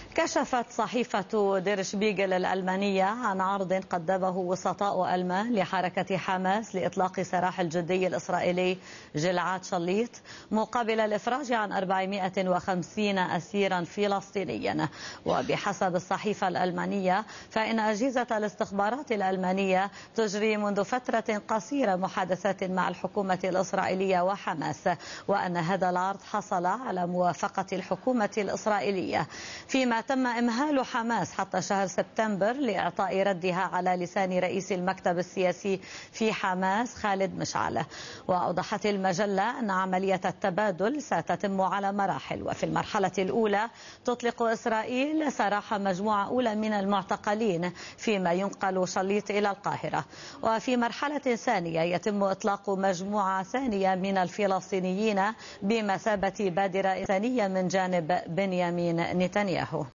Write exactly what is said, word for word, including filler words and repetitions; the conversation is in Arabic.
كشفت صحيفة دير شبيغل الألمانية عن عرض قدمه وسطاء ألمان لحركة حماس لإطلاق سراح الجندي الإسرائيلي جلعاد شليط مقابل الإفراج عن أربعمائة وخمسين أسيرا فلسطينيا. وبحسب الصحيفة الألمانية فإن أجهزة الاستخبارات الألمانية تجري منذ فترة قصيرة محادثات مع الحكومة الإسرائيلية وحماس، وأن هذا العرض حصل على موافقة الحكومة الإسرائيلية، فيما تم إمهال حماس حتى شهر سبتمبر لإعطاء ردها على لسان رئيس المكتب السياسي في حماس خالد مشعل. وأوضحت المجلة أن عملية التبادل ستتم على مراحل، وفي المرحلة الأولى تطلق إسرائيل سراح مجموعة أولى من المعتقلين فيما ينقل شليط إلى القاهرة، وفي مرحلة ثانية يتم إطلاق مجموعة ثانية من الفلسطينيين بمثابة بادرة إنسانية من جانب بنيامين نتنياهو.